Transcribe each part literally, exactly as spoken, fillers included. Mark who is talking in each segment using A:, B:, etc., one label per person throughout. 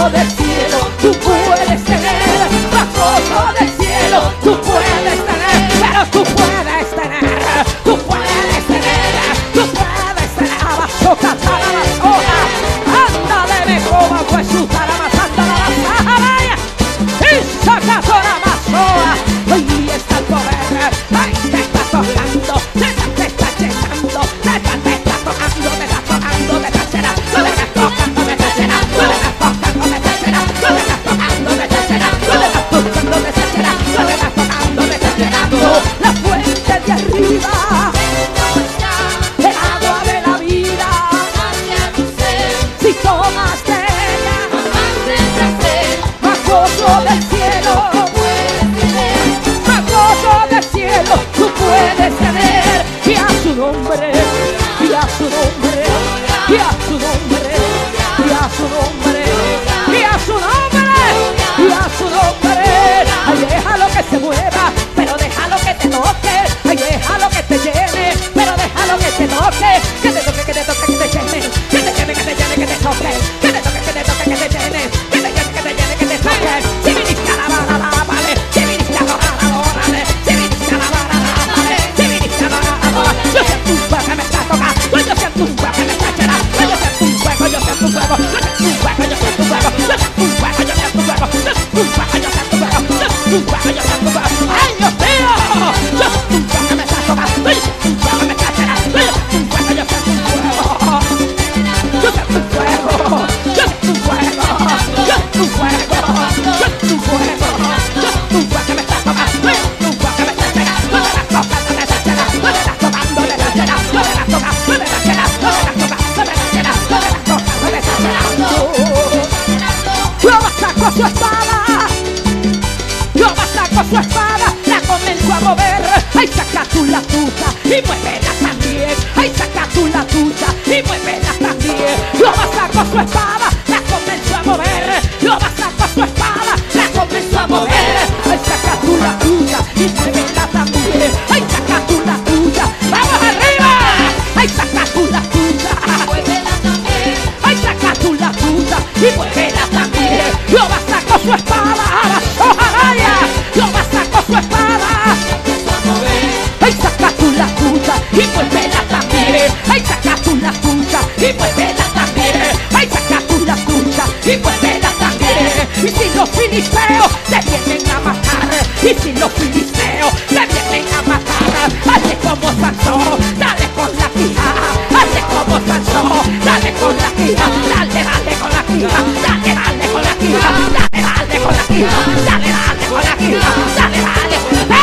A: gozo del cielo tú puedes tener, más gozo del cielo tú puedes tener, pero tú puedes tener, tú puedes tener, tú puedes tener. Abasoca, talabasoca, ándale, me coma, pues su talamatanda la basajaya, y saca toda masoa. Ahí está el poder, ahí te está tocando, te está, te está llenando, te está, te está tocando, te está tocando, te está llenando, te está tocando, te está llenando, te está tocando, te está llenando, te está tocando, te está llenando, te está tocando, te está llenando, te está tocando, te está llenando. La fuente de arriba, el agua de la vida, si tomas de ella, más gozo del cielo, más gozo del cielo tú puedes tener. Y a su nombre, y a su nombre, y a su nombre, y a su nombre, y a su nombre, y a su nombre. Ay, déjalo que se mueva, pero déjalo que te toque. Ay, déjalo que te llene, pero déjalo que te toque. Que te toque, que te toque, que te llene, que te llene, que te llene, que te toque, que te toque, que te toque, que te llene, que te llene, que te llene, que te toque. Si viniste a la bala, la vale, si viniste a la bala, la vale, si viniste a la bala, la vale, si viniste a la bala, la vale. Yo siento un fuego que me está tocando, yo siento un fuego que me está llenando, yo siento un fuego, yo siento un fuego, yo siento un fuego, yo siento un fuego, yo siento un fuego, yo siento un fuego, yo siento un fuego, yo siento un fuego, yo siento un fuego, yo siento un fuego. ¡Ay, Dios mío! Yo siento un fuego que me está tocando, yo siento un fuego que me está llenando, yo siento un fuego, yo siento un fuego. Yo siento un fuego, yo siento un fuego, yo siento un fuego, yo siento un fuego, yo siento un fuego que me está tocando, yo siento un fuego que me está llenando, me está tocando, me está llenando, me está tocando, me está llenando, me está tocando, me está llenando, me está tocando, me está llenando, me está tocando, me está llenando. Jehová sacó su espada, Jehová sacó su espada, la comenzó a mover. Ay, saca tú la tuya y muévela también. Ay, saca tú la tuya y muévela también. Jehová sacó su espada, la comenzó a mover. Jehová sacó su espada, la comenzó a mover. Ay, saca tú la tuya y muévela también. Ay, saca tú la tuya, vamos arriba. Ay, saca tú la tuya, muévela también. Ay, saca tú la tuya y muévela también. Jehová sacó su espada, ojalá. Jehová sacó su espada. Ay, saca tú la tuya y muévela también. Ay, saca tú la tuya y muévela también. Ay, saca tú la tuya y muévela también. Y si los filisteos te vienen a matar, y si los filisteos te vienen a matar, hazle como Sansón, dale con la quija. Hazle como Sansón, dale con la quija. Dale, dale con la quija. Dale, dale con la quija. Dale, dale con la quija. Dale, dale con la quija. Dale, dale.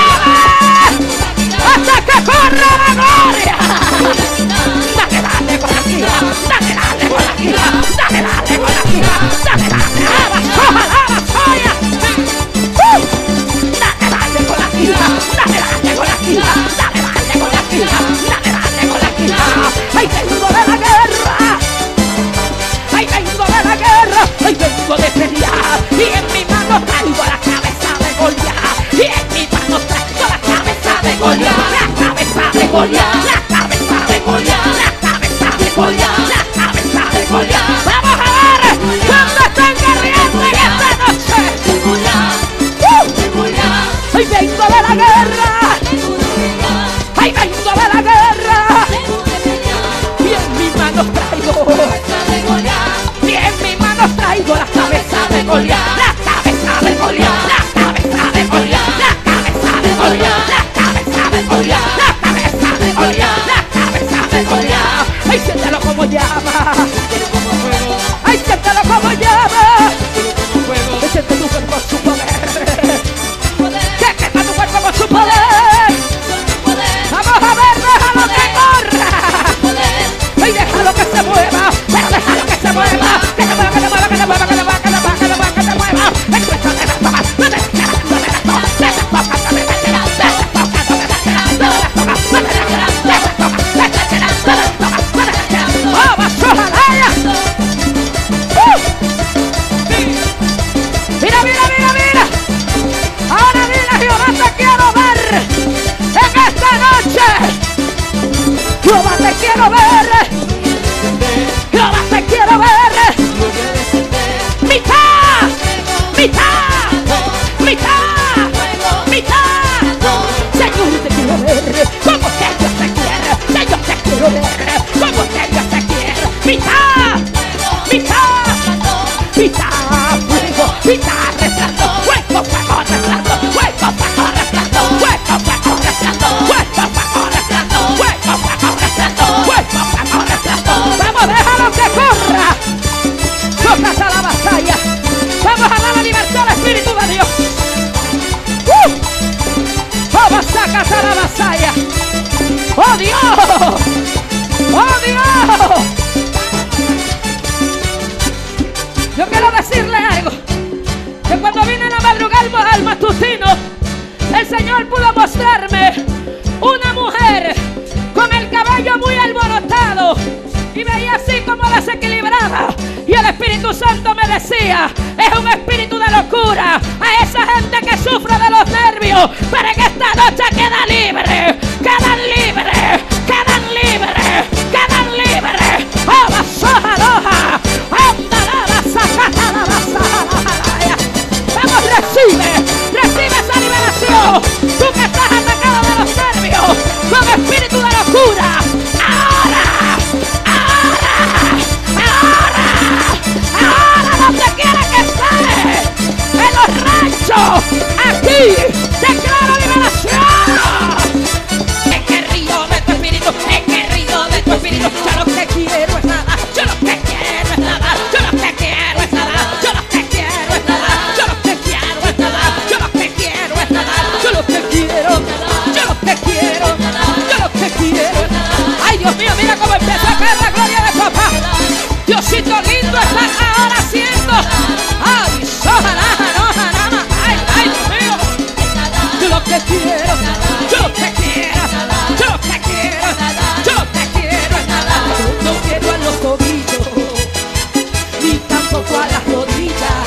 A: ¡Hasta que corra la gloria! Dale, dale con la quija, dale, dale con la quija, dale, dale con la quija, dale, dale, ¡ala, soja, ala, soya! Dale, dale con la quija, dale, dale con la quija, dale, dale con la quija, dale, dale con la quija. ¡Ay, vengo de la guerra! ¡Ay, vengo de la guerra! ¡Ay, vengo de pelear! Y en mi mano traigo la cabeza de Goliat. Y en mi mano traigo la cabeza de Goliat. La cabeza de Goliat, la cabeza de Goliat, la cabeza de Goliat, la cabeza de Goliat. Vamos a ver cuándo están guerreando en esta noche. ¡Uh! ¡Ay, vengo de la guerra! ¡Ay, vengo de la guerra! Y en mi mano traigo, y en mi mano traigo la cabeza de Goliat. La cabeza de Goliat, la cabeza de Goliat, la cabeza de Goliat, la cabeza de Goliat, la cabeza de Goliat. Pita resplandor, fuego, fuego, resplandor, fuego, fuego, resplandor, fuego, fuego, resplandor, fuego, fuego, resplandor, fuego, fuego, resplandor, fuego, fuego, resplandor. Vamos, déjalo que corra. Tócate a la batalla. Vamos a dar la libertad al Espíritu de Dios. ¡Uh! Vamos, sácate a la batalla. ¡Oh, Dios! ¡Oh, Dios! Yo quiero decirle algo, que cuando vine a madrugar al matutino, el Señor pudo mostrarme una mujer con el cabello muy alborotado y veía así como desequilibrada, y el Espíritu Santo me decía: es un espíritu de locura a esa gente que sufre de los nervios, pero en esta noche queda libre, quedan libres, quedan libres, quedan libres. ¡Oh, basoja, loja! Vamos, recibe, recibe esa liberación. Tú que estás atacado de los nervios con espíritu de locura, ahora, ahora, ahora, ahora, donde quiera que estés, en los ranchos, aquí, declaro liberación. En el río de tu espíritu, en el río de tu espíritu, yo lo que quiero es nada, yo lo que quiero es nada, yo lo que quiero es nada, yo lo que quiero es nada, yo lo que quiero es nada, yo lo que quiero es nada, yo lo que quiero, yo lo que quiero, yo lo que quiero. Ay, Dios mío, mira cómo empieza a caer la gloria de papá. Diosito lindo está ahora haciendo. Ay, soja, no, ay, ay, Dios mío. Yo lo que quiero, yo lo que quiero, yo lo que quiero, yo lo que quiero es nada. Yo no quiero a los tobillos, ni tampoco a las rodillas.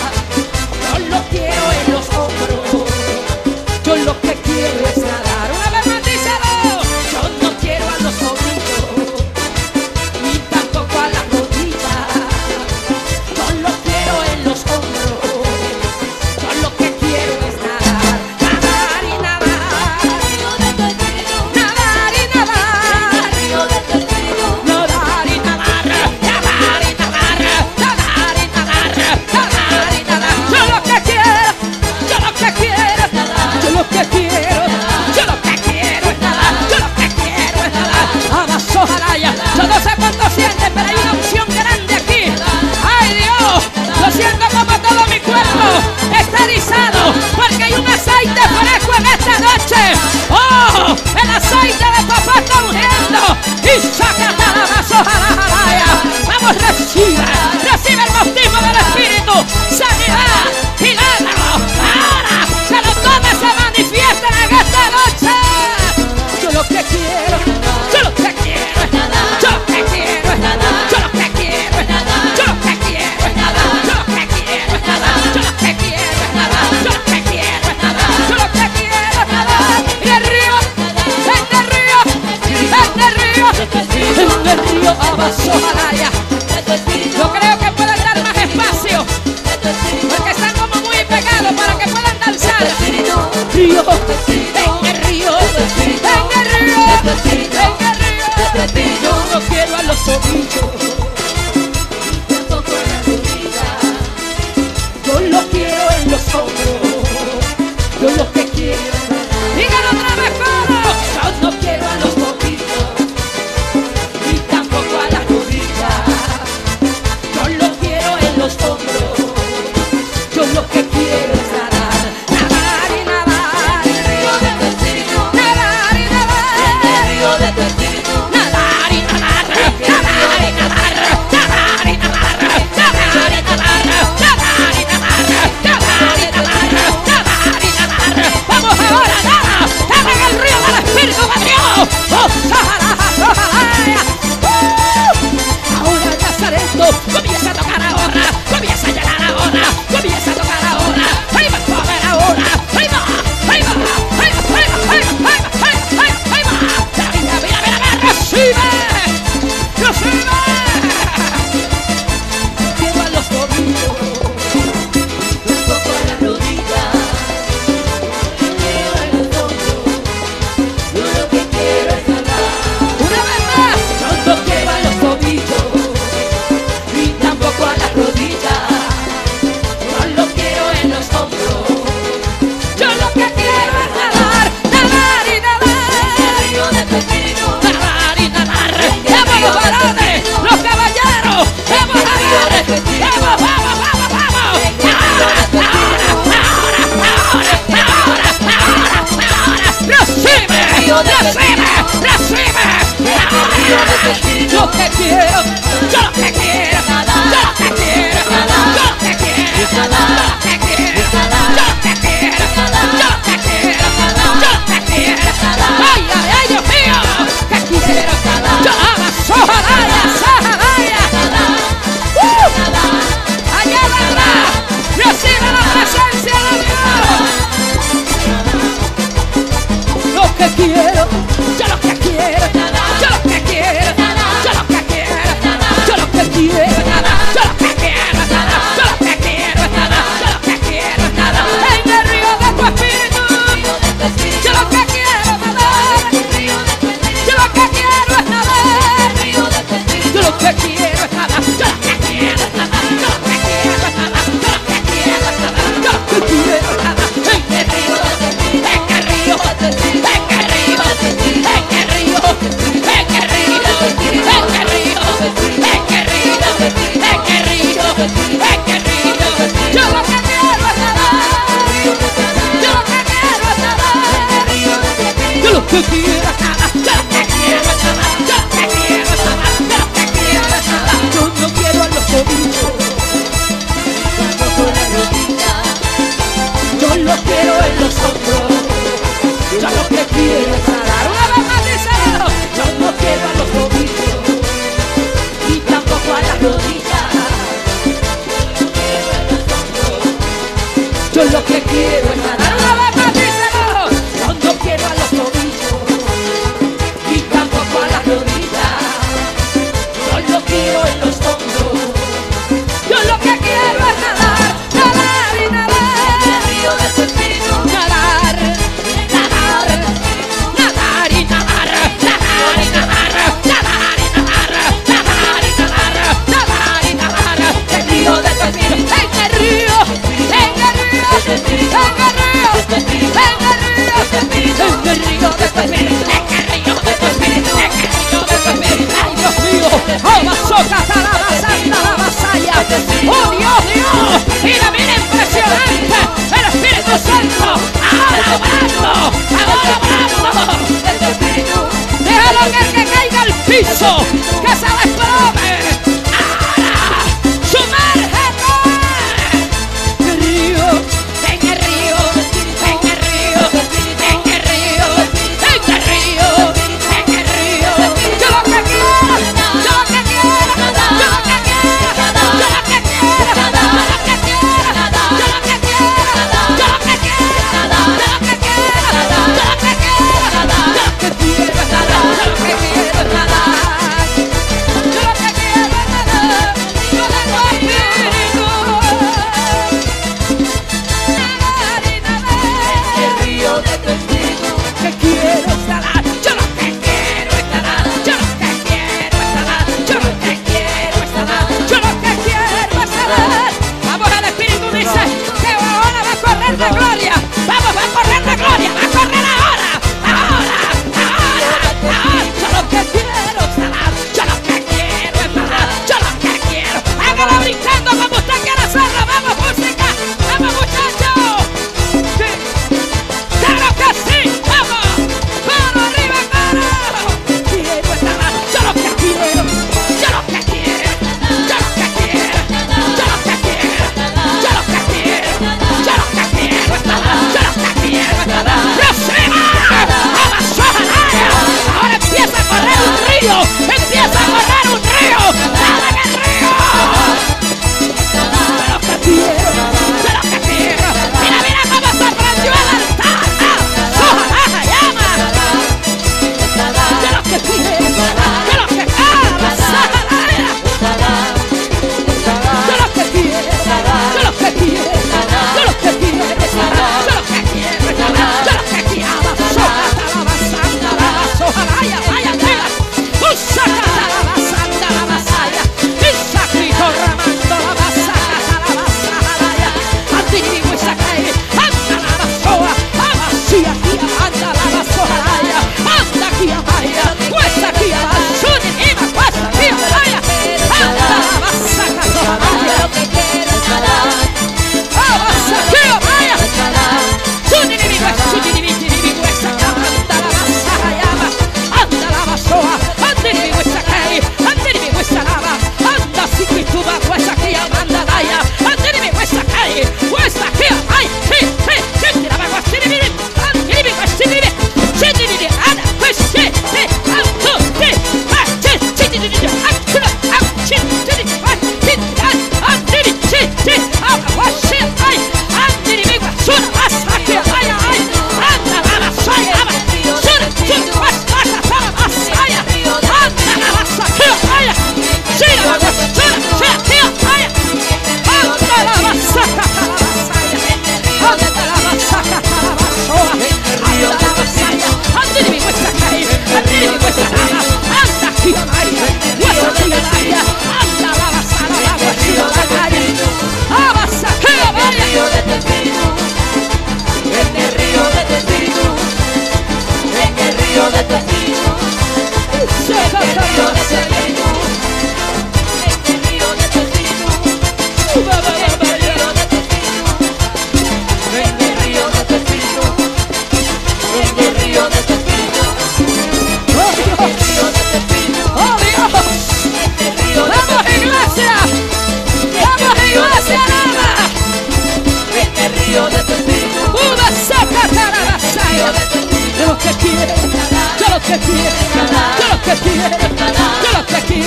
A: Yo lo quiero en los hombros. Yo lo que quiero es nadar. Una vez más, díselo. Yo no quiero a los tobillos, ni tampoco a las rodillas. Yo lo quiero en los hombros. Yo lo que quiero es nadar. Nadar y nadar. Nadar y nadar. Nadar y nadar. Nadar y nadar. Nadar y nadar. Nadar y nadar. Yo lo que quiero, yo lo que quiero, yo lo que quiero, yo lo que quiero es nadar, yo lo que quiero es nadar. Abasojaraya. Yo no sé cuánto sienten, pero hay una unción grande aquí. Ay, Dios, lo siento como todo mi cuerpo está erizado, porque hay un aceite fresco en esta noche. Oh, el aceite de papá está ungiendo. Y sácate a la basojaraya. Vamos, recibe, recibe el bautismo del Espíritu, sanidad, milagro. Ahora se lo tome, se manifiestan en esta noche. Yo lo que quiero, yo lo que quiero es nada, yo lo que quiero es nada, yo lo que quiero es nada, yo lo que quiero es nada, yo lo que quiero es nada, yo lo que quiero es nada, yo lo que quiero es nada, yo lo que quiero es nada. Y el río, en el río, en el río, en el río Abasojaraya. Yo creo que pueden dar más espacio, porque están como muy pegados para que puedan danzar. Río, en el río, en el río, en el río. Yo no quiero a los tobillos, tampoco a las rodillas. Yo lo quiero en los hombros. Yo lo que quiero es nadar. Díganlo otra vez, coro. Yo no quiero a los tobillos, ni tampoco a las rodillas. Yo lo quiero en los hombros. Yo lo que quiero es nadar, nadar y nadar. En el río de tu espíritu. Nadar y nadar. En el río de tu espíritu. Nadar y nadar. Nadar y nadar. Nadar y nadar. Nadar y nadar. Nadar y nadar. Nadar y nadar. Nadar y nadar. Vamos ahora, nada. Nada en el río del Espíritu de Dios. Oh, Sahara, Sahara. Ahora el Nazareno comienza a tocar ahora. Comienza a llegar ahora. Comienza a tocar ahora. recibe, recibe. Lo que quiero, yo lo que quiero, yo lo que quiero, yo lo que quiero, yo lo que quiero, yo lo que quiero, yo lo que quiero, yo lo que quiero. Ay, ay, ay, Dios mío, que quiero. Yo hago sojaraya, sojaraya. Allá abajo, recibe la presencia de Dios. Lo que quiero, yo lo que quiero, yo lo que quiero, yo lo que quiero, yo lo que quiero, yo lo que quiero, yo lo que quiero, yo lo que quiero. En el río de tu espíritu, yo lo que quiero es nadar, yo lo que quiero es nadar, yo lo que quiero es nadar, yo lo que quiero es nadar, yo lo que quiero es nadar, yo lo que quiero es nadar, yo lo que quiero es nadar. En el río, en el río, en el río, en el río, en el río, en el río, en el río, en el río, en el río. Yo lo que quiero es nadar, yo lo que quiero es nadar, yo lo que quiero es nadar, yo lo que quiero es nadar, yo lo que quiero es nadar, yo lo que quiero es nadar. Yo no quiero a los tobillos, yo lo quiero en los hombros. Yo lo que quiero es nadar. Una vez más díselo. Yo no quiero a los tobillos y tampoco a las rodillas. Yo lo que quiero es nadar. Una vez más díselo. Yo no quiero a los tobillos y tampoco a las rodillas. Yo lo quiero en los hombros. Yo lo que quiero es nadar, nadar y nadar. En el río de tu espíritu. Nadar, nadar, nadar y nadar, nadar y nadar, nadar y nadar, nadar y nadar, nadar y nadar. El río de tu espíritu. En el río, en el río, en el río.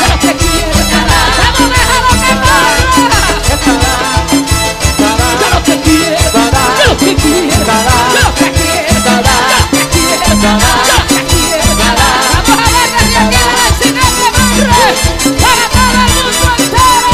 A: de los que quieren nadar. Vamos, déjalo que corra. De los que quieren, de los que quieren, de los que quieren, de los que quieren, de los que quieren nadar. Vamos a ver desde aquí a la siguiente barra para todo el mundo entero.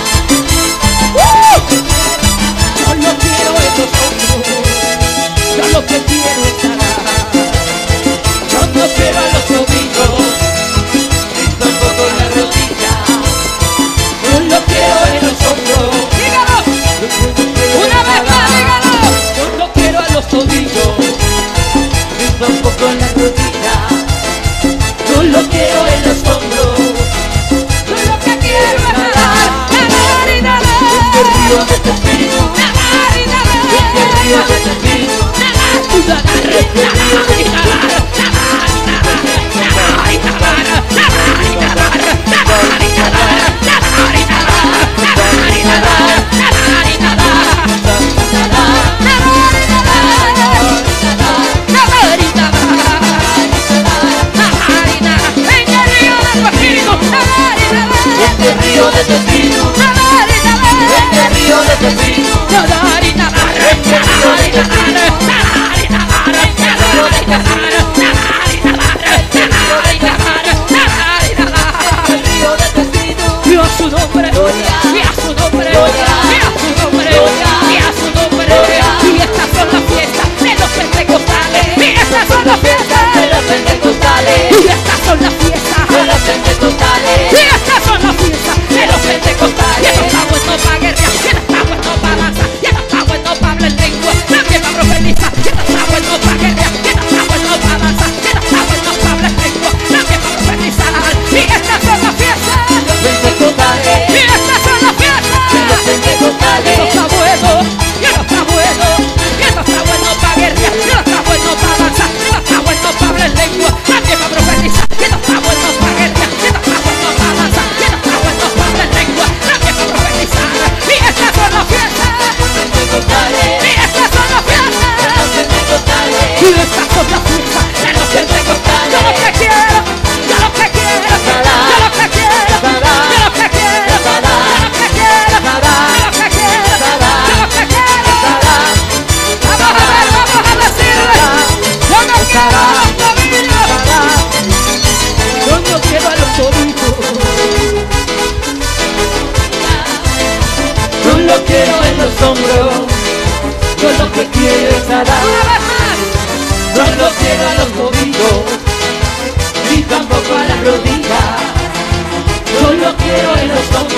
A: ¡Uh! Yo lo quiero en los hombros, yo lo que quiero es nadar. Yo no quiero a los tobillos, ni tampoco en la rodilla. Yo lo quiero en los hombros. Dígalo, una vez más, dígalo. Yo no quiero a los tobillos, ni tampoco en la rodilla. Yo lo quiero en los hombros. Yo lo que quiero es nadar, nadar y nadar. En el río de tu espíritu, nadar y nadar. En el río de tu espíritu, nadar y nadar, nadar y nadar, nadar y nadar, nadar y nadar, nadar y nadar, nadar y nadar, nadar y nadar, nadar y nadar, nadar y nadar, nadar y nadar, nadar y nadar, nadar y nadar. En el río de tu espíritu, nadar y nadar. En el río de tu espíritu, nadar y nadar. En el río de tu espíritu, nadar y nadar. En el río de tu espíritu, nadar y nadar. Nadar y nadar, nadar y nadar. En el río de tu espíritu, y a su nombre, y a su nombre, y a su nombre, y a su nombre. Y estas son las fiestas de los pentecostales. Y estas son las fiestas de los pentecostales. Y estas son las fiestas de los pentecostales. Y estas son las fiestas de los pentecostales. Y esto está bueno para guerra, y esto está bueno para danza, y esto está bueno para hablar lengua, también para profetizar. Y esto está bueno para guerra, y esto está bueno para
B: los hombros. Yo lo que quiero es arar.
A: Una vez más.
B: No lo quiero a los tobillos, ni tampoco a las rodillas. Yo lo quiero en los hombros.